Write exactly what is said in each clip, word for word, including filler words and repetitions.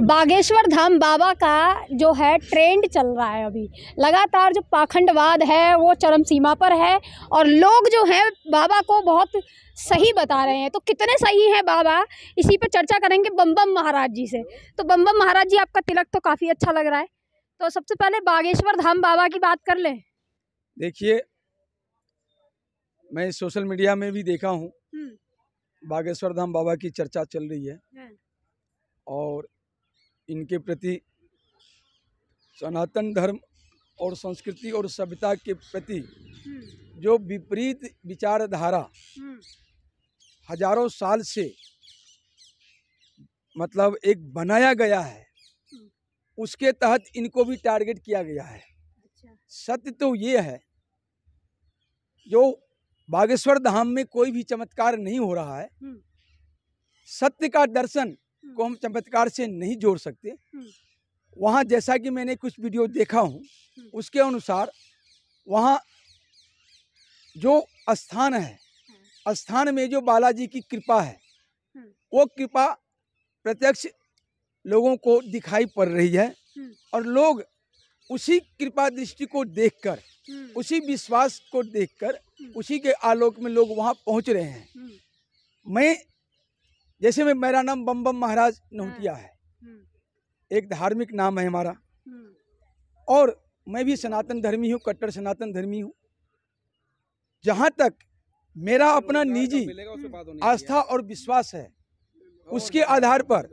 बागेश्वर धाम बाबा का जो है ट्रेंड चल रहा है अभी लगातार, जो पाखंडवाद है वो चरम सीमा पर है और लोग जो हैं बाबा को बहुत सही बता रहे हैं। तो कितने सही हैं बाबा, इसी पर चर्चा करेंगे बम बम महाराज जी से। तो बम बम महाराज जी, आपका तिलक तो काफ़ी अच्छा लग रहा है, तो सबसे पहले बागेश्वर धाम बाबा की बात कर लें। देखिए, मैं सोशल मीडिया में भी देखा हूँ बागेश्वर धाम बाबा की चर्चा चल रही है और इनके प्रति सनातन धर्म और संस्कृति और सभ्यता के प्रति जो विपरीत विचारधारा हजारों साल से मतलब एक बनाया गया है, उसके तहत इनको भी टारगेट किया गया है। सत्य तो ये है, जो बागेश्वर धाम में कोई भी चमत्कार नहीं हो रहा है। सत्य का दर्शन को हम चमत्कार से नहीं जोड़ सकते। वहाँ जैसा कि मैंने कुछ वीडियो देखा हूँ, उसके अनुसार वहाँ जो स्थान है, स्थान में जो बालाजी की कृपा है, वो कृपा प्रत्यक्ष लोगों को दिखाई पड़ रही है और लोग उसी कृपा दृष्टि को देखकर, उसी विश्वास को देखकर, उसी के आलोक में लोग वहाँ पहुँच रहे हैं। मैं जैसे मैं मेरा नाम बम बम महाराज नौटिया है, एक धार्मिक नाम है हमारा, और मैं भी सनातन धर्मी हूँ, कट्टर सनातन धर्मी हूँ। जहाँ तक मेरा अपना निजी आस्था और विश्वास है, उसके आधार पर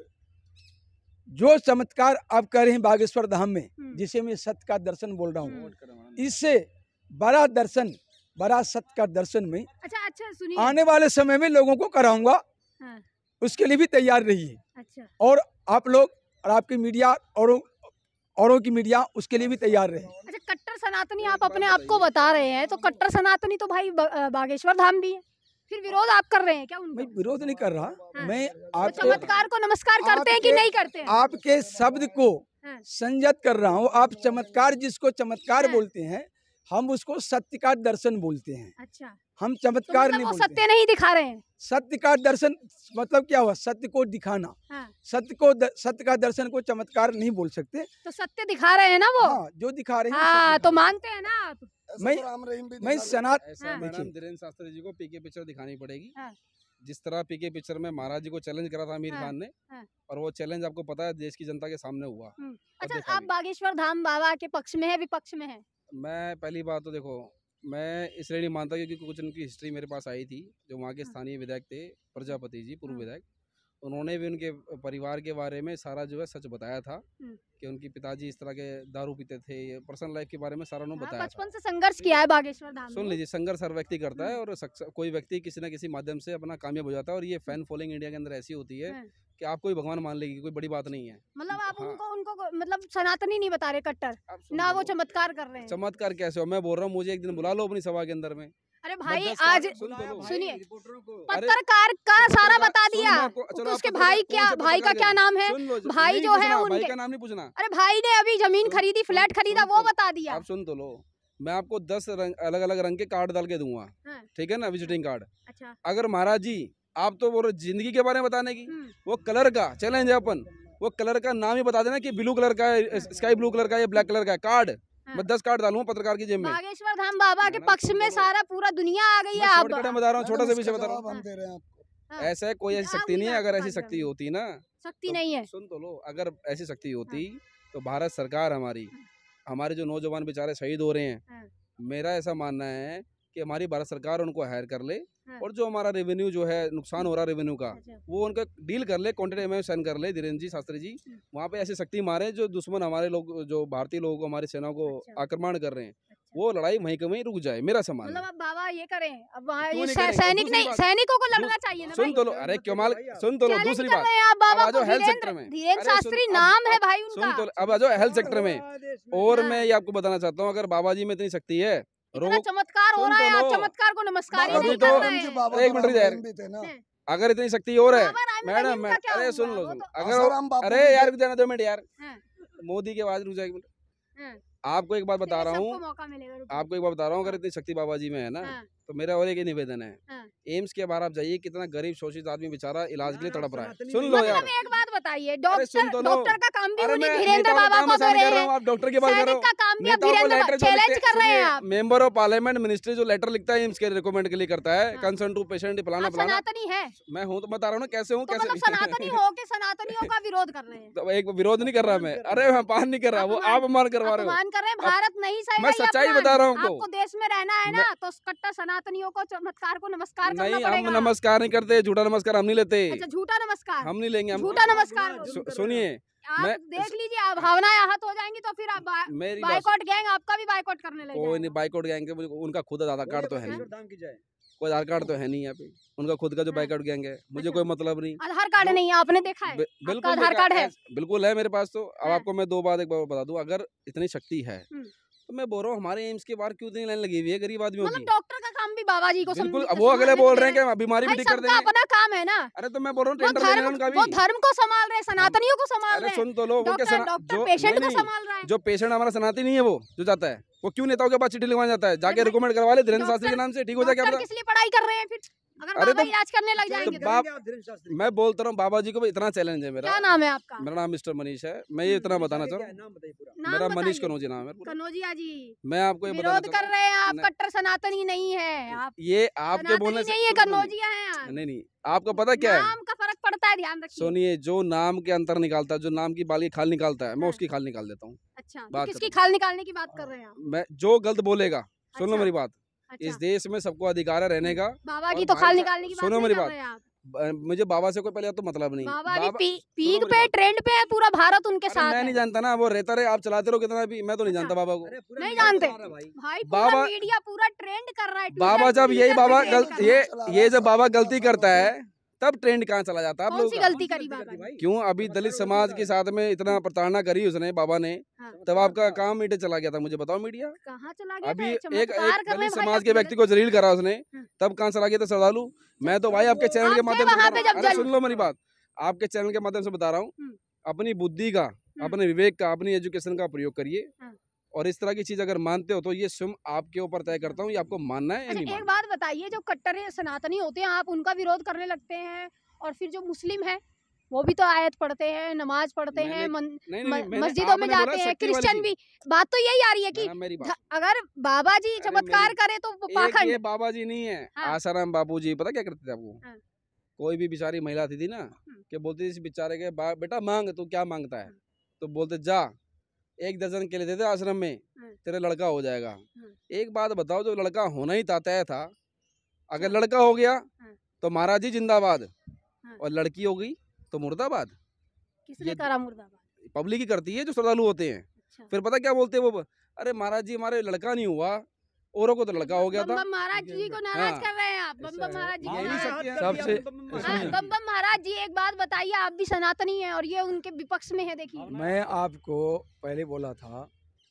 जो चमत्कार आप कह रहे हैं बागेश्वर धाम में, जिसे मैं सत्य का दर्शन बोल रहा हूँ, इससे बड़ा दर्शन, बड़ा सत्य का दर्शन में अच्छा अच्छा सुनिए, आने वाले समय में लोगों को कराऊंगा। हाँ। उसके लिए भी तैयार रहिए। अच्छा। और आप लोग और आपकी मीडिया और औरों की मीडिया उसके लिए भी तैयार रहे। अच्छा, कट्टर सनातनी आप अपने आप को बता रहे हैं, तो कट्टर सनातनी तो भाई बागेश्वर धाम भी है, फिर विरोध आप कर रहे हैं क्या उनका? मैं विरोध नहीं कर रहा। हाँ। मैं आपको तो चमत्कार को नमस्कार करते हैं कि नहीं करते हैं? आपके शब्द को हाँ। संयत कर रहा हूँ। आप चमत्कार जिसको चमत्कार हाँ। बोलते हैं, हम उसको सत्य का दर्शन बोलते हैं। अच्छा, हम चमत्कार तो मतलब नहीं बोलते। सत्य नहीं दिखा रहे हैं। सत्य का दर्शन मतलब क्या हुआ? सत्य को दिखाना। हाँ। सत्य को द, सत्य का दर्शन को चमत्कार नहीं बोल सकते। तो सत्य दिखा रहे हैं ना वो। हाँ, जो दिखा रहे हैं। हाँ, तो मानते हैं ना आप? मैं मैं सनातन धीरेन्द्र शास्त्री जी को पीके पिक्चर दिखानी पड़ेगी। हाँ। जिस तरह पीके पिक्चर में महाराज जी को चैलेंज करा था आमिर हाँ। खान ने, हाँ। और वो चैलेंज आपको पता है देश की जनता के सामने हुआ। अच्छा, आप बागेश्वर धाम बाबा के पक्ष में है विपक्ष में है? मैं पहली बात तो देखो, मैं इसलिए नहीं मानता क्योंकि कुछ उनकी हिस्ट्री मेरे पास आई थी। जो वहाँ के स्थानीय विधायक थे, प्रजापति जी, पूर्व विधायक, उन्होंने भी उनके परिवार के बारे में सारा जो है सच बताया था कि उनके पिताजी इस तरह के दारू पीते थे। ये पर्सनल लाइफ के बारे में सारा उन्होंने बताया। बचपन से संघर्ष किया है बागेश्वर धाम में। सुन लीजिए, संघर्ष हर व्यक्ति करता है और कोई व्यक्ति किसी न किसी माध्यम से अपना कामयाब हो जाता है। और ये फैन फॉलोइंग इंडिया के अंदर ऐसी होती है कि आपको ही भगवान मान लेगी, कोई बड़ी बात नहीं है। मतलब आप हाँ। उनको उनको मतलब सनातनी नहीं बता रहे, कट्टर ना, वो चमत्कार कर रहे हैं। चमत्कार कैसे हो? मैं बोल रहा हूँ, मुझे एक दिन बुला लो अपनी सभा के अंदर में। अरे भाई, आज सुनिए, पत्रकार का सारा बता दिया। तो उसके भाई क्या, भाई का क्या नाम है? भाई जो है उनके भाई का नाम नहीं पूछना। अरे भाई ने अभी जमीन खरीदी, फ्लैट खरीदा, वो बता दिया। आप सुन तो लो, मैं आपको दस अलग अलग रंग के कार्ड डाल के दूंगा, ठीक है ना, विजिटिंग कार्ड। अच्छा, अगर महाराज जी आप तो बोल रहे जिंदगी के बारे में बताने की, वो कलर का चैलेंज है, अपन वो कलर का नाम ही बता देना कि ब्लू कलर का है, स्काई ब्लू कलर का है, ब्लैक कलर का है। कार्ड हाँ। मैं दस कार्ड डालूंगा पत्रकार की जेब में। बागेश्वर धाम बाबा के पक्ष में सारा पूरा दुनिया आ गई है। आप बता रहा हूँ, छोटा सा विषय बता रहा हूँ। ऐसा कोई ऐसी शक्ति नहीं है। अगर ऐसी शक्ति होती ना, शक्ति नहीं है, सुन तो लो, अगर ऐसी शक्ति होती तो भारत सरकार हमारी, हमारे जो नौजवान बेचारे शहीद हो रहे हैं, मेरा ऐसा मानना है कि हमारी भारत सरकार उनको हायर कर ले और जो हमारा रेवेन्यू जो है नुकसान हो रहा है रेवेन्यू का, वो उनका डील कर ले, कॉन्ट्रैक्ट एमओयू साइन कर ले धीरेन्द्र जी शास्त्री जी। वहाँ पे ऐसी शक्ति मारे जो दुश्मन हमारे लोग, जो भारतीय लोगों को, हमारी सेना को आक्रमण कर रहे हैं, वो लड़ाई वहीं के वहीं रुक जाए, मेरा समान। मतलब अब बाबा ये करें, अब वहाँ सैनिक नहीं, सैनिकों को लड़ना चाहिए ना। सुन तो लो, अरे क्यों माल, सुन तो लो, दूसरी बात, अब आ जाओ हेल्थ सेक्टर में। धीरेन्द्र शास्त्री नाम है भाई उनका। सुन तो, अब आ जाओ हेल्थ सेक्टर में। और मैं ये आपको बताना चाहता हूँ, अगर बाबा जी में इतनी शक्ति है, इतना चमत्कार हो रहा है, आप चमत्कार को नमस्कार ही नहीं तो, कर रहे हैं। एक मिनट यार, अगर इतनी शक्ति और है मैडम, अरे सुन लो, अगर अरे यार दो मिनट यार, मोदी के बाद रुक जाए एक मिनट। आपको एक बात बता रहा हूँ, आपको एक बात बता रहा हूँ, अगर इतनी शक्ति बाबा जी में है ना, तो मेरा और एक ही निवेदन है, एम्स के बाहर आप जाइए, कितना गरीब शोषित आदमी बेचारा इलाज के लिए तड़प रहा है। सुन लो यार, एक बात बताइए, अरे सुन डॉक्टर तो लो। डॉक्टर का काम भी अरे उन्हीं मैं धीरेन्द्र नेताओं का बाबा काम को आसान दे कर रहे रहा हैं, हूँ, आप डॉक्टर की बात कर रहे सैनिक हो। का काम भी अब नेताओं को धीरेन्द्र लेटर जो चैलेंज लिखते- कर रहे हैं सुनिए, आप। मेंबर ऑफ पार्लियामेंट मिनिस्ट्री जो लेटर लिखता है इसके रिकमेंड के लिए करता है, हाँ। कंसर्न टू पेशेंट फलाना आप फलाना। सनातनी है, मैं हूँ तो बता रहा हूँ ना कैसे हूँ तो कैसे मतलब सनातनी हो के सनातनियों का विरोध कर रहे हैं। तो एक विरोध नहीं कर रहा मैं, अरे मैं अपमान नहीं कर रहा, वो आप अपमान करवा रहे हो। अपमान कर रहे हैं, भारत नहीं सहेगा मैं ये सच्चाई अपमान। बता रहा हूँ आपको देश में रहना है ना, तो कट्टर सनातनियों को, चमत्कार को नमस्कार करना नहीं, पड़ेगा। हम नमस्कार नहीं करते, झूठा नमस्कार हम नहीं लेते, अच्छा, झूठा नमस्कार, हम नहीं लेंगे। हम झूठा नमस्कार को। सु- सुनिए, आप मैं देख लीजिए, आप भावनाएं आहत हो जाएंगी तो फिर आप बा- मेरी बात बाइकॉट गैंग आपका भी बाइकॉट करने लग कोई जाएगा। नहीं बाइकआउट गैंग के, मुझे- उनका खुद आधार कार्ड तो है नहीं, कोई आधार कार्ड तो है नहीं यहाँ पे, उनका खुद का जो हाँ। बाइकआउट गैंग है, मुझे अच्छा। कोई मतलब नहीं। आधार कार्ड जो- नहीं है, आपने देखा है? बि- आपका बिल्कुल आधार देखा- कार्ड है? ऐस- बिल्कुल है मेरे पास तो। अब हाँ। आपको मैं दो बात एक बार बता दूं, अगर इतनी शक्ति है हम्म। तो मैं बोल रहा हूँ हमारे एम्स के बाहर क्यों इतनी लाइन लगी हुई है गरीब आदमियों मतलब की। डॉक्टर का काम भी बाबा जी को बिल्कुल, संभालने अब वो अगले को बोल दे रहे हैं कि बीमारी भी भाई, ठीक कर सबका देंगे। अपना काम है ना। अरे तो मैं बोल रहा हूँ वो टेंडर ले लेना धर्म उनका वो भी। धर्म को संभाल रहे हैं, सनातनियों को संभाल अरे रहे हैं। सुन तो लो, वो क्या डॉक्टर सना- डॉक्टर जो पेशेंट नहीं, को नहीं, संभाल रहा है। जो पेशेंट हमारा सनाती नहीं है वो जो जाता है, वो क्यों नेताओं के पास चिट्ठी लिखवाने जाता है, जाके रिकमेंड करवा ले धीरेन्द्र शास्त्री के नाम से, ठीक हो जाए क्या डॉक्टर पता। किस लिए पढ़ाई कर रहे हैं फिर, अगर अरे बाबा तो- इलाज करने लग जाएंगे तो? बाप मैं बोलता रहा हूँ बाबा जी को भी इतना चैलेंज है मेरा। क्या नाम है आपका? मेरा नाम मिस्टर मनीष है। मैं ये इतना बताना चाहूँ, नाम मेरा मनीष बताइए। कनौजी नाम है पूरा। कनौजिया जी, मैं आपको ये बताना विरोध कर चाहता रहे हैं आप, नहीं। कट्टर सनातनी नहीं है आप, ये आपके बोलने सनातनी से नहीं है, सुनो, कनौजिया है आप। नहीं नहीं आपको पता क्या है, नाम का फर्क पड़ता है, ध्यान रखिए। सुनिए, जो नाम के अंतर निकालता है, जो नाम की बाल की खाल निकालता है, मैं हाँ। उसकी खाल निकाल देता हूँ। अच्छा, तो बात किसकी खत्म। खाल निकालने की बात कर रहे हैं आप? मैं जो गलत बोलेगा, सुन लो अच्छा। मेरी बात, अच्छा, इस देश में सबको अधिकार है रहने का। बाबा और की तो भाई खाल सा- निकालने की बात सुनो नहीं मेरी कर बात, रहे हैं आप। ब- मुझे बाबा से कोई पहले तो मतलब नहीं। बाबा भी बाबा- पी, सुनो पीक मेरी पे बात। ट्रेंड पे है, पूरा भारत उनके अरे साथ मैं है। नहीं जानता ना, वो रहता रहे, आप चलाते रहो कितना भी, मैं तो नहीं अच्छा। जानता बाबा को। नहीं जानते भाई, पूरा बाबा- मीडिया पूरा ट्रेंड कर रहा है। बाबा Twitter- जब Twitter यही पे बाबा trend गलत कर ये रहा है। ये जब बाबा गलती करता है तब ट्रेंड कहाँ चला जाता है आप कौन लोगों सी का? गलती करी बाबा ने? क्यों अभी दलित समाज के साथ में इतना प्रताड़ना करी उसने बाबा ने, हाँ। तब आपका काम मीटे चला गया था, मुझे बताओ मीडिया। कहाँ चला गया अभी था? एक चमत्कार एक कर रहे हैं दलित भाई, समाज आप के व्यक्ति को जलील करा उसने, हाँ। तब कहाँ चला गया था श्रद्धालु। मैं तो भाई आपके चैनल के आप थे माध्यम से वहाँ बता पे रहा हूँ। जब अरे जल- सुन लो मेरी बात, आपके चैनल के माध्यम से बता रहा हूँ, हम्म। अपनी बुद्धि का, अपने विवेक का, अपनी एजुकेशन का प्रयोग करिए, हाँ। और इस तरह की चीज अगर मानते हो तो ये स्वयं आपके ऊपर तय करता हूँ, ये आपको मानना है या नहीं अच्छा, एक मानना। बात बताइए, जो कट्टर सनातनी होते हैं आप उनका विरोध करने लगते हैं, और फिर जो मुस्लिम है वो भी तो आयत पढ़ते हैं, नमाज पढ़ते मैंने- हैं, मन, नहीं, नहीं, नहीं, म- मैंने- मस्जिदों में आपने बोला जाते हैं, शक्ति वाली क्रिश्चियन चीज। भी। बात तो यही आ रही है कि हाँ, मेरी बात। ध- अगर बाबा जी अरे चमत्कार मेरी- करे तो वो एक पाखंड। ये बाबा जी नहीं है, हाँ। आसाराम बापू जी, पता क्या करते थे आपको? हाँ। कोई भी बेचारी महिला थी, थी ना, हम्म। कि बोलती थी इस बेचारे के बा- बेटा मांग, तू क्या मांगता है? तो बोलते जा एक दर्जन केले दे दे आश्रम में, हाँ। तेरा लड़का हो जाएगा। हाँ। एक बात बताओ, जो लड़का होना ही था तय था, अगर लड़का हो गया हाँ। तो महाराज जी जिंदाबाद, हाँ। और लड़की हो गई तो मुर्दाबाद। किसने ये- करा मुर्दाबाद? पब्लिक ही करती है जो श्रद्धालु होते हैं। अच्छा। फिर पता क्या बोलते हैं वो, अरे महाराज जी हमारे लड़का नहीं हुआ, औरों को तो लड़का हो गया बम था। बम महाराज जी को नाराज हाँ। कर रहे हैं आप। बम बम महाराज जी को यही नाराज- शक्ति है। सबसे हाँ, बम बम महाराज जी, एक बात बताइए, आप भी सनातनी हैं और ये उनके विपक्ष में है, देखिए। मैं आपको पहले बोला था,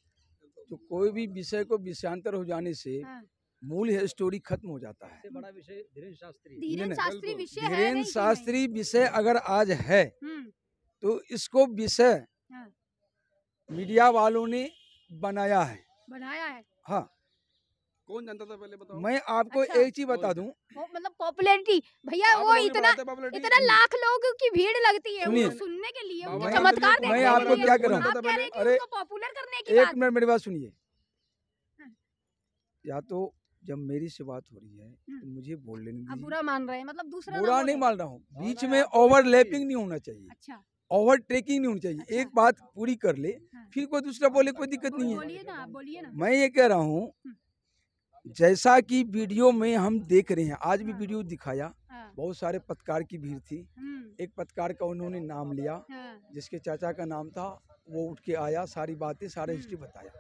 तो कोई भी विषय को विषयांतर हो जाने से हाँ। मूल है स्टोरी खत्म हो जाता है। बड़ा विषय धीरेन्द्र शास्त्री। धीरेन्द्र नहीं, शास्त्री बिल्कुल। विषय है धीरेन्द्र नहीं कि शास्त्री विषय अगर आज है नहीं? हम्म, तो इसको विषय हाँ। मीडिया वालों ने बनाया है। बनाया है हाँ, कौन जानता था पहले बताओ? मैं आपको अच्छा। एक चीज बता दूं, वो मतलब पॉपुलैरिटी भैया, आप वो लोग नहीं इतना बढ़ाते popularity? इतना लाख लोगों की भीड़ लगती है सुनिए। उनको सुनने के लिए, बाबा उनके जी, चमत्कार मैं देखने आपको के लिए। क्या करूं? आप कह रहे हैं कि अरे, उनको पॉपुलर करने की एक बात। मिनट मेरी बात सुनिए। हाँ। या तो जब मेरी से बात हो रही है तो मुझे बोल लेने आप दीजिए। बुरा मान रहे हैं, मतलब दूसरा ना बुरा बोले। नहीं मान रहा हूँ, बीच में ओवरलैपिंग नहीं होना चाहिए, अच्छा, ओवर ट्रेकिंग नहीं होनी चाहिए। अच्छा। एक बात पूरी कर ले, हाँ। फिर कोई दूसरा बोले, कोई दिक्कत नहीं है। बोलिए ना, आप बोलिए ना। मैं ये कह रहा हूँ, जैसा कि वीडियो में हम देख रहे हैं, आज भी हाँ। वीडियो दिखाया, हाँ, बहुत सारे पत्रकार की भीड़ थी। हम्म, एक पत्रकार का उन्होंने नाम लिया, हाँ, जिसके चाचा का नाम था, वो उठ के आया, सारी बातें, सारा हिस्ट्री बताया।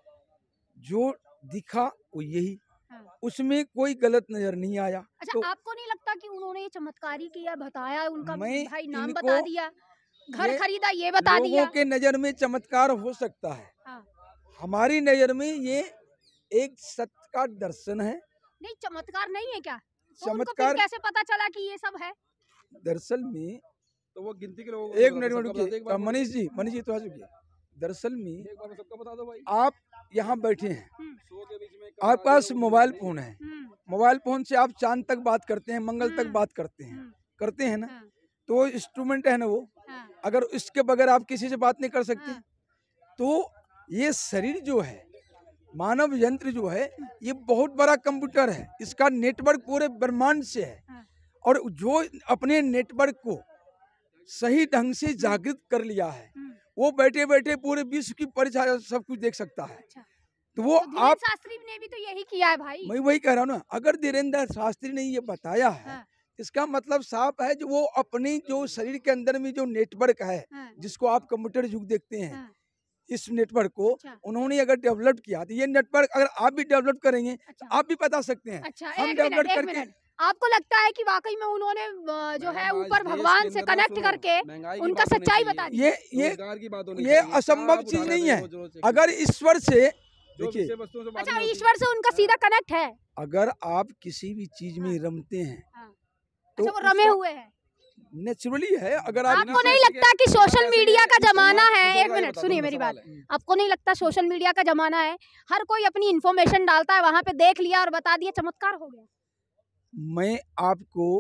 जो दिखा वो यही, हाँ। उसमें कोई गलत नजर नहीं आया। अच्छा, तो आपको नहीं लगता कि उन्होंने ये चमत्कारी किया, बताया, उनका मैं भाई नाम इनको- बता दिया, घर ये खरीदा ये बता दिया? लोगों के नजर में चमत्कार हो सकता है, हाँ। हमारी नजर में ये एक सत्य का दर्शन है। नहीं, चमत्कार नहीं है क्या? तो उनको फिर चमत्कार कैसे पता चला कि ये सब है? दरअसल में, तो वो गिनती के लोगों को एक बता मिनट दो, में सबका बता दो, एक रुकिए, बार में। मनीष जी, मनीष जी थोड़ा रुकिए। दरअसल में एक बार में सबका बता दो भाई। आप यहाँ बैठे हैं, हम्म, सौ के बीच में एक आपके का पास बता दो, मोबाइल लोग फोन है, हम्म, मोबाइल फोन से आप चांद तक बात करते हैं, मंगल तक हम्म। बात करते हैं, हम्म, करते हैं ना, हाँ, तो इंस्ट्रूमेंट है ना वो, हाँ, अगर इसके बगैर आप किसी से बात नहीं कर सकते। हाँ। तो ये शरीर जो है, मानव यंत्र जो है, ये बहुत बड़ा कंप्यूटर है। इसका नेटवर्क पूरे ब्रह्मांड से है। हाँ। और जो अपने नेटवर्क को सही ढंग से जागृत कर लिया है, वो बैठे बैठे पूरे विश्व की परिचय सब कुछ देख सकता है। अच्छा। तो वो तो आप, शास्त्री ने भी तो यही किया है भाई। मैं वही कह रहा हूँ ना, अगर धीरेन्द्र शास्त्री ने ये बताया है, हाँ। इसका मतलब साफ है जो वो अपनी जो शरीर के अंदर में जो नेटवर्क है, हाँ। जिसको आप कंप्यूटर युग देखते हैं, हाँ। इस नेटवर्क को अच्छा। उन्होंने अगर डेवलप किया, तो ये नेटवर्क अगर आप भी डेवलप करेंगे अच्छा। तो आप भी बता सकते हैं। अच्छा, हम एक डेवलप मिनट, एक करके मिनट। आपको लगता है कि वाकई में उन्होंने अ, जो है मैडम, आज ऊपर देश भगवान के से अंदर ना कनेक्ट सुनो, करके महंगाई की उनका बात होनी सच्चाई चाहिए। बता दी? ये ये रोजगार की बात होनी ये चाहिए। असंभव आप चीज उठा नहीं रहे है। हो जो- जो- अगर ईश्वर से, जो देखिए, विषय वस्तुओं से बात अच्छा, नहीं होती। ईश्वर से उनका सीधा कनेक्ट है। अगर आप किसी भी चीज में रमते हैं, हाँ। तो अच्छा, वो रमे उसका हुए हैं। नेचुरली है। अगर आप आपको नहीं लगता कि सोशल मीडिया का जमाना है? एक मिनट सुनिए मेरी बात। आपको नहीं लगता सोशल मीडिया का जमाना है? हर कोई अपनी इन्फॉर्मेशन डालता है, वहां पे देख लिया और बता दिया, चमत्कार हो गया। मैं आपको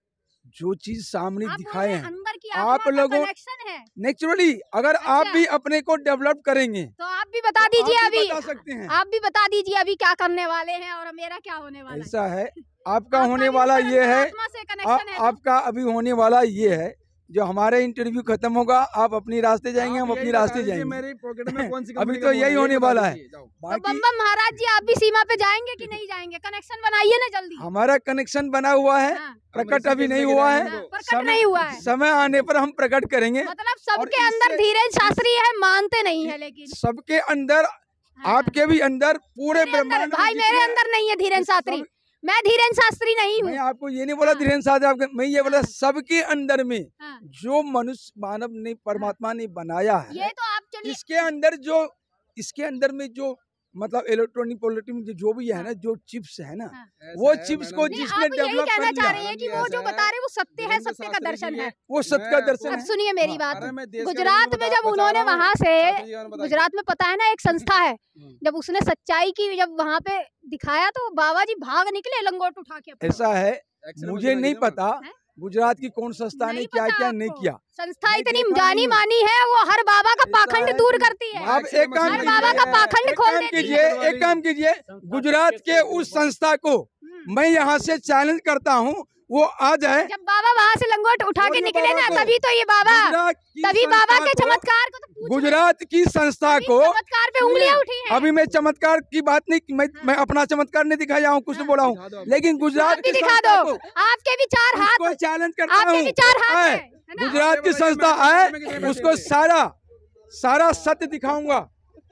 जो चीज सामने आप दिखाए हैं, अंदर की आप आत्मा का लोगों- कनेक्शन है, नेचुरली अगर आप अच्छा। भी अपने को डेवलप करेंगे तो आप भी बता तो दीजिए आप भी अभी। बता सकते हैं। आप भी बता दीजिए अभी क्या करने वाले हैं और मेरा क्या होने वाला है। ऐसा है, आपका आपका होने भी वाला ऊपर ये है, आत्मा से आ, कनेक्शन है तो? आपका अभी होने वाला ये है, जो हमारे इंटरव्यू खत्म होगा, आप अपनी रास्ते जाएंगे, हम आप अपनी यही रास्ते बता दीजिए, जाएंगे। मेरी पॉकेट में कौन सी अभी कंपनी तो का यही फोन है, होने बता वाला है। दीजिए, जाओ। तो बाकी बम बम महाराज जी, आप भी सीमा पे जाएंगे कि नहीं जाएंगे? कनेक्शन बनाइए ना जल्दी। हमारा कनेक्शन बना हुआ है, हाँ, प्रकट हम अभी इसी नहीं के हुआ लिए है। हाँ, प्रकट समय- नहीं हुआ है। समय आने पर हम प्रकट करेंगे। मतलब सबके और अंदर इससे- धीरेन्द्र शास्त्री है, मानते नहीं है लेकिन। सबके अंदर, हाँ। आपके भी अंदर, पूरे मेरे अंदर, ब्रह्मांड में भाई मेरे जितने- अंदर नहीं है धीरेन्द्र सब- शास्त्री। मैं धीरेन्द्र शास्त्री नहीं हूँ। मैं आपको ये नहीं बोला हाँ। धीरेन्द्र शास्त्री, आपके मैं ये बोला हाँ। सबके अंदर में हाँ। जो मनुष्य मानव ने, परमात्मा ने बनाया है, ये तो आप चलिए, इसके अंदर जो इसके अंदर में जो मतलब इलेक्ट्रॉनिक पॉलिटिक जो भी है ना, जो चिप्स है ना, हाँ। ऐसा वो है, चिप्स मैडम को जी, नहीं, जिसने आप यही डेवलप कहना कर चाह लिया, रहे हैं कि मैडम वो जी, जो ऐसा बता रहे हैं वो सत्य है, धीरेन्द्र सत्य का शास्त्री दर्शन जी है। के- वो सत्य का मैं दर्शन अब है। सुनिए मेरी हाँ, बात। अरे मैं देश का गुजरात रिव्यू में बता- जब बता उन्होंने रहा हूँ। वहां से, शास्त्री जी ने बताया। गुजरात में पता है ना एक संस्था है, हम्म। जब उसने सच्चाई की, जब वहां पे दिखाया तो बाबा जी भाग निकले लंगोट उठा के अपने। ऐसा है, एक्सरे मुझे मशीन नहीं लगी थी पता हैं? गुजरात की कौन संस्था ने नहीं क्या पता क्या नहीं आपको? किया। संस्था मैं इतनी देखा जानी नहीं हूँ। मानी है, वो हर बाबा का ऐसा पाखंड है दूर कि- करती है। आप एक काम हर कीजिए, बाबा का पाखंड एक खोल काम देती कीजिए, है। एक काम कीजिए, गुजरात के उस संस्था को हम्म। मैं यहाँ से चैलेंज करता हूँ, वो आ जाए। जब बाबा वहाँ से लंगोट उठा के बोलिए निकले बाबा ना, को। तभी तो ये बाबा, गुजरात की तभी बाबा संस्था के को- चमत्कार को तो पूछ रहे हैं। गुजरात की संस्था तभी को, चमत्कार पे उंगलियां उठी हैं। अभी मैं चमत्कार की बात नहीं, मैं हाँ। मैं अपना चमत्कार नहीं दिखाया हूँ, कुछ नहीं बोला दिखा दो हूँ, आप। लेकिन गुजरात आप भी की दिखा संस्था दो, को आपके भी चार हाथ, उसको चैलेंज करता आपके हूँ। भी चार हाथ आए, हैं, है ना? गुजरात की आगे संस्था बढ़िए, मैं आए, में कितने उसको बैठे हुए? सारा सारा सत्य दिखाऊंगा।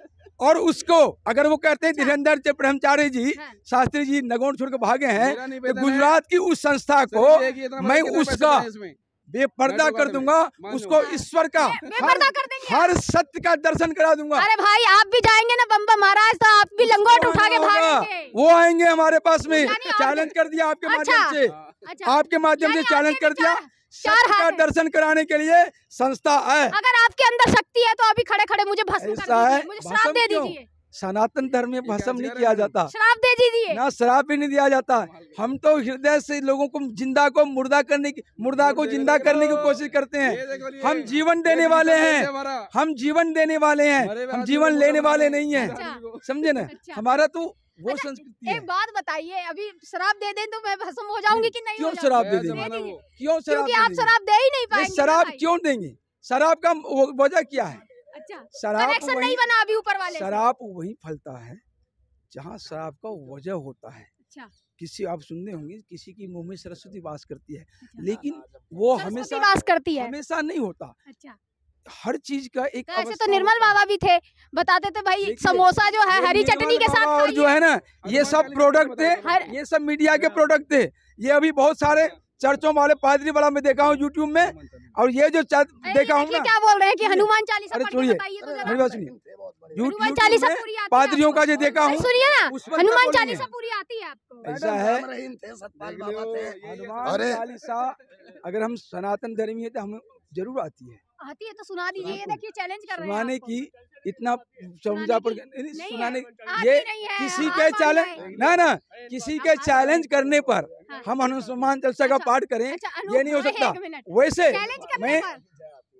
और उसको अगर वो कहते हैं धीरेन्द्र जी ब्रह्मचारी जी, हाँ। शास्त्री जी नगौन छोड़ के भागे हैं, मेरा नहीं तो वेतन है। गुजरात की उस संस्था को सर, देखिए, इतना मैं बड़ा कितना पैसा उसका है इसमें? बेपर्दा बैठो कर गाड़ी में, दूंगा, मान उसको लो। ईश्वर का बे- बेपर्दा कर देंगे। हर सत्य का दर्शन करा दूंगा। अरे भाई आप भी जाएंगे ना बम्बा महाराज, तो आप भी लंगोट उठा के होगा, भागेंगे। वो आएंगे हमारे पास में। यानी आप- चैलेंज कर दिया आपके अच्छा। माध्यम से, अच्छा, आपके माध्यम से यानी चैलेंज आपके कर भी दिया। चार- चार सत्य हाथ का हैं। दर्शन कराने के लिए संस्था है। अगर आपके अंदर शक्ति है तो अभी खड़े खड़े मुझे भस्म कर ऐसा है, दीजिए, मुझे श्राप भस्म दे क्यों? दीजिए, सनातन धर्म में ये क्या भस्म नहीं कह किया रहे हैं? जाता, श्राप दे दीजिए। ना शराब भी नहीं दिया जाता। हम तो हृदय से लोगों को जिंदा को मुर्दा करने की, मुर्दा को जिंदा करने की कोशिश करते ये हैं। देखो, ये- हम जीवन देने ये वाले देखो, हैं, कैसे हमारा- हम जीवन देने वाले हैं, मरे हुए हम आदमी जीवन को लेने बोला वाले मैंने। नहीं हैं। अच्छा। समझे ना, अच्छा। हमारा तो वो अच्छा, संस्कृति है। एक बात बताइए, अभी शराब दे दें तो मैं भस्म हो जाऊंगी कि नहीं? क्यों हो शराब जाऊंगी? दे गया देंगे? जमाना वो। क्यों शराब क्योंकि दे आप देंगे? शराब दे ही नहीं नहीं, पाएंगे ना शराब भाई। क्यों देंगे? शराब का वो वजह क्या है? अच्छा, शराब कनेक्शन वही नहीं बना अभी ऊपर वाले से। शराब वही फलता है जहाँ शराब का वजह होता है। अच्छा, किसी आप सुनने होंगे किसी की मुंह में सरस्वती वास करती है, अच्छा। लेकिन वो सरस्वती हमेशा वास करती है। हमेशा नहीं होता। अच्छा, हर चीज का एक तो ऐसे अवस्था तो निर्मल होता है। बाबा भी थे, बताते थे भाई देखिए, समोसा जो है ये हरी निर्मल चटनी के साथ बाबा और जो खाइए। है ना, ये हनुमान सब चालीसा प्रोडक्ट थे, बताया हर- ये सब मीडिया के प्रोडक्ट थे। ये अभी बहुत सारे चर्चों वाले पादरी वाला मैं देखा हूँ यूट्यूब में, और ये जो चर्च अरे ये देखा हूँ देखिए ना, क्या बोल रहे हैं कि सुनिए। हनुमान चालीसा अरे पढ़ के सुनिए, बताइए तो जरा। मेरी बात सुनिए, हनुमान यूट्यूब चालीसा में पूरी आती है पादरियों आपको? का जो देखा अरे हूँ, सुनिए ना, उस पर क्या हनुमान बोलेंगे? चालीसा पूरी आती है आपको? ऐसा है, देख लो, ये- ये- हनुमान अरे। चालीसा अगर हम सनातन धर्मी है तो हमें जरूर आती है आती है तो सुना दीजिए। ये देखिए चैलेंज कर रहे हैं सुनाने आपको। की। इतना समझा पर की? नहीं, नहीं सुनाने है, आती ये नहीं है, किसी हार के मान चैलेंज गए। ना ना किसी के चैलेंज करने पर हाँ। हम हनुमान चालीसा का अच्छा, पाठ करें, अच्छा, अनु- ये नहीं हो अरे सकता। एक मिनट। वैसे चैलेंज करने मैं पर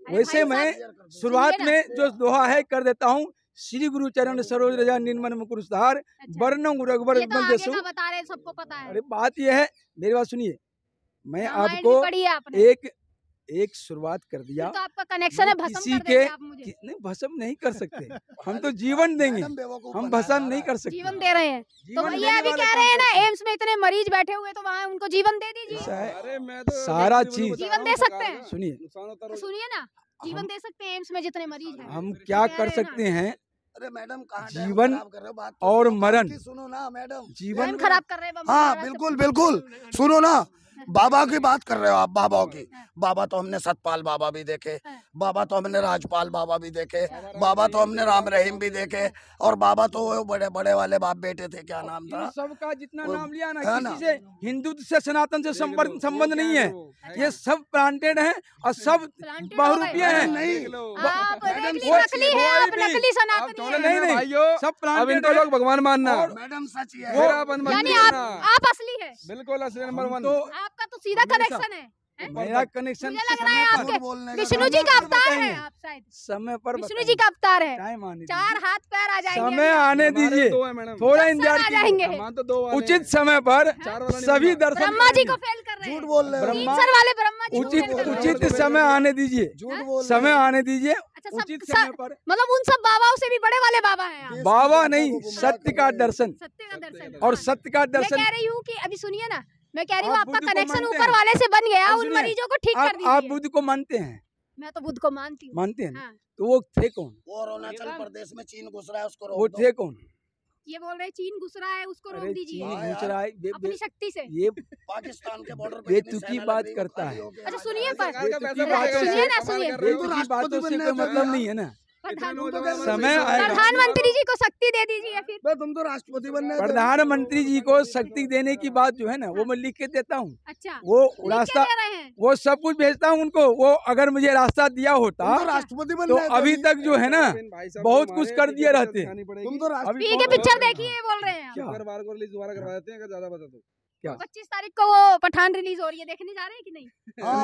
वैसे मैं शुरुआत में जो दोहा है कर देता हूँ। श्री गुरु चरण सरोज रजा निर्मल मुकुर सुधार वर्णम रघुबर ये तो आगे का बता रहे हैं, सबको पता है। अरे बात यह है, मेरी बात सुनिए, मैं रामायण आपको भी पढ़ी है आपने। एक एक शुरुआत कर दिया। तो आपका कनेक्शन है, भस्म किसी कर के देंगे आप मुझे। कि, नहीं भस्म नहीं कर सकते, हम तो जीवन देंगे, हम भस्म नहीं कर सकते। जीवन दे रहे हैं तो जीवन भैया देने अभी वाला कह काम रहे हैं ना, करते हैं। एम्स में इतने मरीज बैठे हुए तो वहाँ उनको जीवन दे दीजिए। ऐसा है, अरे मैं तो सारा व्यक्ति चीज- बता रहा जीवन हूँ दे सरकार सकते हैं। का। सुनिए, नुकसान होता तो रहो। सुनिए ना, जीवन हम दे सकते हैं एम्स में जितने मरीज हैं। हम तो क्या कह कर रहे हैं ना। सकते हैं, अरे मैडम कहाँ टाइम जीवन खराब कर रहे हो? बात तो और सुनो, मरण। बात ही सुनो ना मैडम। जीवन टाइम खराब कर रहे हैं बाबा, हाँ दोबारा से बिल्कुल पूछो। बिल्कुल, सुनो ना, बाबा की बात कर रहे हो आप, बाबाओं की। बाबा तो हमने सतपाल बाबा भी देखे, बाबा तो हमने राजपाल बाबा भी देखे, बाबा तो हमने राम रहीम भी देखे, और बाबा तो वो बड़े बड़े वाले बाप बेटे थे, क्या नाम था? इन सबका जितना वो- नाम लिया ना, है ना? किसी से हिंदू से सनातन से संपर्क देख लो, संबंध वो नहीं क्या है। वो, ये सब प्लांटेड है और सब Planted बहुरूपीय हो गए। है। नहीं, देख लो। आप मैडम, नकली वो- नकली है, कोई आप भी- नकली आप सनातनी चौड़े है। नहीं, नहीं, भाइयों, सब अब प्लांटेड इनको है। लोग भगवान मानना। और- मैडम सच ये फिर है। आप अनुमति यानी देना। आप आप असली है, बिल्कुल असली नंबर वन। तो आपका तो सीधा हमेशा- कनेक्शन है। हैं? मेरा कनेक्शन मुझे लग रहा है समय आपके पर- झूठ बोलने का विष्णु काम जी का पर अवतार है बताएंगे। आप शायद। समय पर विष्णु बताएंगे। जी का अवतार है। टाइम आने दीजिए। चार हाथ पैर आ जाएंगे। समय आने हमारे दीजिए, दो है मैडम। थोड़ा दस इंतजार साल आ कीजिए। जाएंगे। हमारे तो दो वाले उचित हैं। समय पर चार वाला नहीं सभी बनना। दर्शन ब्रह्मा जी को करेंगे। फेल कर रहे हैं। झूठ बोल रहे हो। ब्रह्मा- तीन सर वाले ब्रह्मा जी को उचित fail कर रहे हैं। उचित समय आने दीजिए, झूठ बोल रहे समय हो। आने दीजिए, अच्छा, सब- उचित सब- समय पर। मतलब उन सब बाबाओं से भी बड़े वाले बाबा हैं आप। बाबा नहीं, सत्य का दर्शन सत्य का दर्शन। और हाँ। सत्य का मैं दर्शन। कह रही हूँ कि अभी सुनिए ना, मैं कह रही हूँ आप आपका बुद्ध को कनेक्शन मानते ऊपर हैं? वाले से बन गया, आप उन सुनिए, मरीजों को ठीक कर आप आप दीजिए। बुद्ध को मानते हैं? मैं तो बुद्ध को मानती हूँ। मानते हैं ना? हाँ। तो वो थे कौन? वो अरुणाचल प्रदेश में चीन घुस रहा है, उसको वो रोक दो। थे कौन? ये बोल रहे हैं चीन घुस रहा है, उसको रोक अरे दीजिए चीन हाँ घुस यार। रहा है, बे- अपनी बे- शक्ति से। ये पाकिस्तान के बॉर्डर पे बेतुकी इतनी सेना बात लग रही है, करता खाली है। हो गया। अच्छा सुनिए पर सरकार का बेतुकी पैसा बात बचाओ, सुनिए ना, कमाल सुनिए। कर रहे हो। बेतुकी बातों से बनने कोई का मतलब क्या? नहीं है ना। प्रधान- तुम तो नौजवान क्या समय बन- आएगा। प्रधानमंत्री जी को शक्ति दे दीजिए फिर। बे, तुम तो राष्ट्रपति बनने थे। प्रधानमंत्री जी को शक्ति देने की बात जो है ना, वो मैं लिख के देता हूँ। अच्छा, वो लिख के रास्ता, दे रहे हैं। वो सब कुछ भेजता हूँ उनको। वो अगर मुझे रास्ता दिया होता तुम तो राष्ट्रपति तो बनने थे अभी तक जो है ना भाई साहब, बहुत तुम्हारे कुछ कर दिए टिकट रहते। दिखानी पड़ेगी। तुम तो अभी राष्ट्रपति पी के बहुत- पिक्चर देखिए, ये बोल रहे हैं आप। क्या? अगर बार को रिलीज दोबारा करवा देते हैं, अगर ज्यादा बता तो। क्या? पच्चीस तारीख को वो पठान रिलीज हो रही है, देखने जा रहे हैं कि नहीं?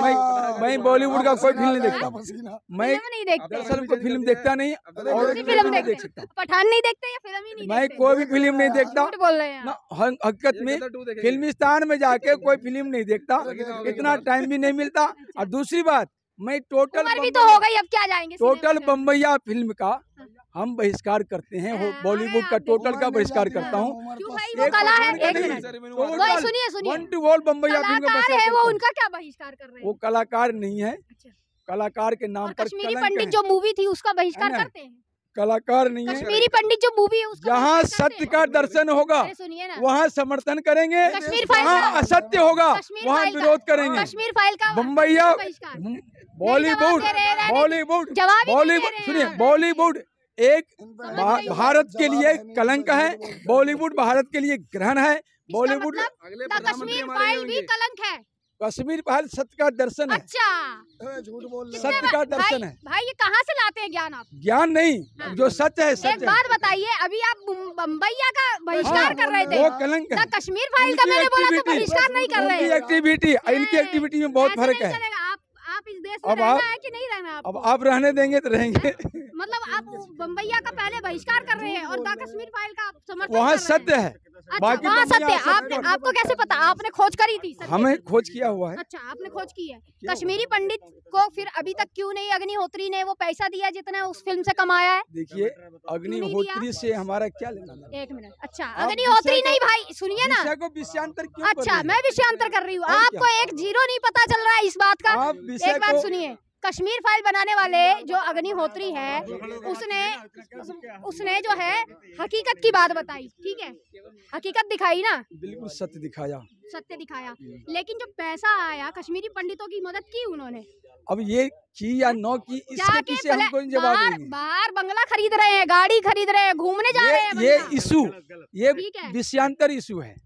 मैं मैं बॉलीवुड का कोई फिल्म नहीं देखता। पसीना। मैं फिल्म नहीं देखते। दरअसल कोई फिल्म देखता नहीं और कौन सी फिल्म फिल्म नहीं देखते देख सकता। पठान नहीं देखते या फिल्म ही नहीं मैं देखते? कोई भी फिल्म नहीं देखता झूठ बोल रहे हैं ना। आप। हक- हकीकत में फिल्मिस्तान में जाके कोई फिल्म नहीं देखता, इतना टाइम भी नहीं मिलता। और दूसरी बात, मैं टोटल उम्र भी तो हो गई, अब क्या जाएंगे टोटल सिनेमा में? बम्बैया फिल्म का हम बहिष्कार करते हैं। वो हाँ, बॉलीवुड का अरे टोटल का उम्र बहिष्कार नहीं करता हूँ। उम्र क्यों तो भाई, वो एक कला है। भगवान का एक नहीं। मिनट, टोटल वही सुनिए सुनिए, वन टू ऑल बम्बैया फिल्म का कलाकार बहिष्कार है करता वो, हूँ। उनका क्या बहिष्कार कर रहे वो हैं? कलाकार नहीं है, अच्छा। कलाकार के नाम और पर कश्मीरी कलंक पंडित है। जो मूवी थी उसका बहिष्कार है ना? करते हैं? कलाकार नहीं है। कश्मीरी पंडित जो मूवी है उसका जहाँ बहिष्कार करते सत्य हैं? का दर्शन होगा अरे सुनिए ना, वहाँ समर्थन करेंगे, कश्मीर फाइल जहाँ का- असत्य होगा कश्मीर वहाँ फाइल का- विरोध करेंगे। कश्मीर फाइल का बम्बैया बहिष्कार। बॉलीवुड दे रहे हैं, बॉलीवुड जवाब ही नहीं दे बॉलीवुड रहे सुनिए, हैं। बॉलीवुड एक समझ भा- रही हूँ। भारत के लिए कलंक है, बॉलीवुड भारत के लिए ग्रहण है। इसका बॉलीवुड मतलब अगले द प्रधानमंत्री कश्मीर हमारे फाइल भी होंगे। कलंक है। कश्मीर फाइल सत्य का दर्शन है, अच्छा, झूठ बोल रहे हो। सत्य का दर्शन है, भाई ये कहाँ से लाते हैं ज्ञान आप? ज्ञान नहीं, हाँ। जो सत्य है एक सत्य है। बात बताइए, अभी आप बम- बम्बैया का बहिष्कार हाँ, कर रहे थे, वो कलंक है। द कश्मीर फाइल का उनकी मैंने बोला तो एक्टिविटी- बहिष्कार नहीं कर रहे उनकी हैं। एक्टिविटी इनकी ए, एक्टिविटी में बहुत ऐसे फर्क नहीं है। चलेगा। आप आप इस देश में अब रहना आप- है कि नहीं रहना आप? अब आप रहने देंगे तो रहेंगे। मतलब आप बम्बैया का पहले बहिष्कार कर रहे हैं और द कश्मीर फाइल का आप समर्थन वहाँ कर रहे हैं। सत्य है, अच्छा, बाकी वहाँ बम्बैया सत्य है। सत्य आपने है। आपको कैसे पता? आपने खोज करी थी सत्य? हमें खोज किया हुआ है। अच्छा, आपने खोज की है। क्या कश्मीरी पंडित को फिर अभी तक क्यों नहीं अग्निहोत्री ने वो पैसा दिया जितना उस फिल्म से कमाया है? देखिए, अग्निहोत्री से हमारा क्या लेना देना? एक मिनट। अच्छा, आप अग्निहोत्री विषय को- नहीं भाई, सुनिए ना। विषय को विषयांतर क्यों कर अच्छा, रही मैं विषयांतर कर रही हूँ, और आपको एक जीरो नहीं पता चल रहा है इस बात का। हैं? आप विषय एक बात को सुनिए, कश्मीर फाइल बनाने वाले जो अग्निहोत्री है, उसने उस- उसने जो है हकीकत की बात बताई, ठीक है, हकीकत दिखाई ना, बिल्कुल सत्य दिखाया। सत्य दिखाया। लेकिन जो पैसा आया, कश्मीरी पंडितों की मदद की उन्होंने। अब ये की या नौ की, इसके जाके पीछे पहले हम कोई जवाब बाहर देंगे। बाहर बंगला खरीद रहे हैं, गाड़ी खरीद रहे हैं, घूमने जा रहे हैं ये ये बंगला। इशू, ये ठीक है। विषयांतर इशू है,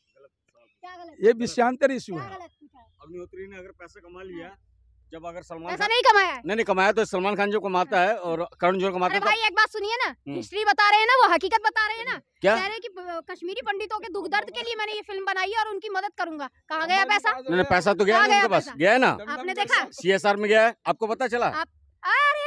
क्या गलत? ये विषयांतर इशू क्या है। गलत पूछा? अग्निहोत्री ने अगर पैसा कमा लिया, जब अगर सलमान पैसा खान नहीं कमाया है। नहीं नहीं कमाया तो सलमान खान जो कमाता है और करण जोहर कमाता अरे है तो भाई एक बात सुनिए ना, हम्म। हिस्ट्री बता रहे हैं ना, वो हकीकत बता रहे हैं ना। क्या? कह रहे हैं कि प- कश्मीरी पंडितों के दुख दर्द के लिए मैंने ये फिल्म बनाई है और उनकी मदद करूंगा। कहाँ गया पैसा? नहीं नहीं पैसा तो गया कहाँ है ना गया उनके पास, पैसा? गया है ना, आपने देखा? सीएसआर में गया है, आपको पता चला? आप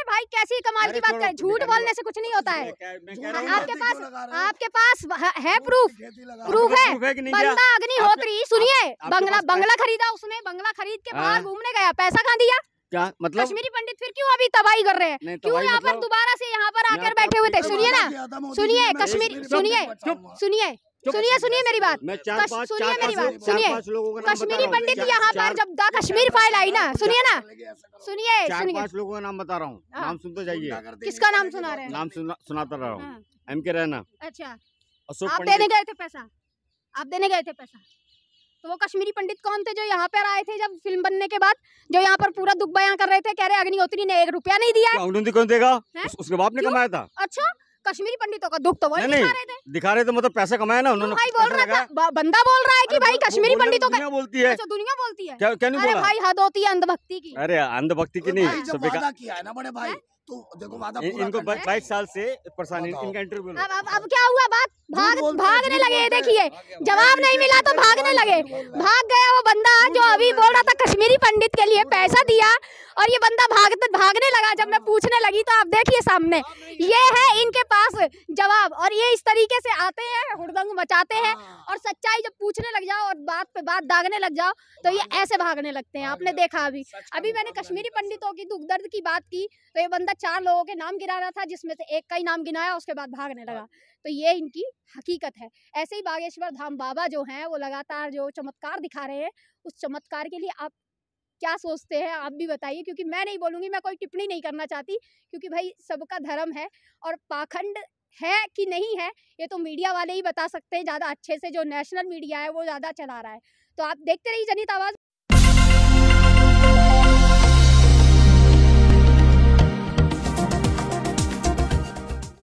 भाई कैसी कमाल की बात करें, झूठ बोलने से कुछ नहीं होता है। आपके पास आपके पास है प्रूफ, प्रूफ है। बंदा अग्निहोत्री, सुनिए, बंगला बंगला खरीदा उसने, बंगला खरीद के बाहर घूमने गया, पैसा कहाँ दिया? क्या मतलब? कश्मीरी पंडित फिर क्यों अभी तबाही कर रहे हैं? क्यों यहाँ पर दोबारा से यहाँ पर आकर बैठे हुए थे? सुनिए ना, सुनिए कश्मीरी, सुनिए सुनिए सुनिए सुनिए मेरी बात, सुनिए मेरी बात, सुनिए। कश्मीरी पंडित यहाँ पर जब द कश्मीर फाइल आई ना, सुनिए ना, सुनिए चार सुनिए, पांच लोगों का नाम बता रहा हूँ, नाम सुनते जाइए। किसका नाम सुना रहे हैं? नाम सुना, सुनाता रहा हूँ। एम के रैना, अच्छा, अशोक आप पंडित। देने गए थे पैसा? आप देने गए थे पैसा? तो वो कश्मीरी पंडित कौन थे जो यहाँ पर आए थे जब फिल्म बनने के बाद, जो यहाँ पर पूरा दुख बयां कर रहे थे, कह रहे अग्निहोत्री ने एक रुपया नहीं दिया? अग्निहोत्री कौन देगा? उस, उसके बाप ने कमाया था। अच्छा, कश्मीरी पंडितों का दुख तो वही दिखा रहे थे। दिखा रहे थे मतलब पैसा कमाया ना उन्होंने। भाई बोल रहा था, बंदा बोल रहा है कि भाई कश्मीरी पंडितों का, दुनिया बोलती है। अच्छा दुनिया बोलती है, क्या क्या नहीं अरे बोला? भाई हद होती है अंधभक्ति की। अरे अंधभक्ति की नहीं, जब वादा किया है ना बड़े भाई, तो देखो वादा पूरा इनको करना है। बाईस साल से परेशानी, इनका इंटरव्यू। अब अब अब क्या हुआ? बात भाग भागने लगे, देखिए जवाब नहीं मिला तो भागने लगे, भाग गया वो बंदा जो अभी बोल रहा था कश्मीरी पंडित के लिए पैसा दिया, और ये बंदा भागते भागने लगा। जब मैं पूछने लगी तो आप देखिए सामने, ये है इनके पास जवाब, और ये इस तरीके से आते हैं, हुड़दंग मचाते हैं, और सच्चाई जब पूछने लग जाओ और बात पे बात दागने लग जाओ तो ये ऐसे भागने लगते हैं। आपने देखा अभी अभी मैंने कश्मीरी पंडितों की दुख दर्द की बात की तो ये बंदा चार लोगों के नाम गिना रहा था, जिसमें से एक का ही नाम गिनाया, उसके बाद भागने लगा। तो ये इनकी हकीकत है। ऐसे ही बागेश्वर धाम बाबा जो हैं वो लगातार जो चमत्कार दिखा रहे हैं, उस चमत्कार के लिए आप क्या सोचते हैं आप भी बताइए, क्योंकि मैं नहीं बोलूँगी, मैं कोई टिप्पणी नहीं करना चाहती, क्योंकि भाई सबका धर्म है, और पाखंड है कि नहीं है ये तो मीडिया वाले ही बता सकते हैं ज़्यादा अच्छे से, जो नेशनल मीडिया है वो ज़्यादा चला रहा है। तो आप देखते रहिए जनहित आवाज़।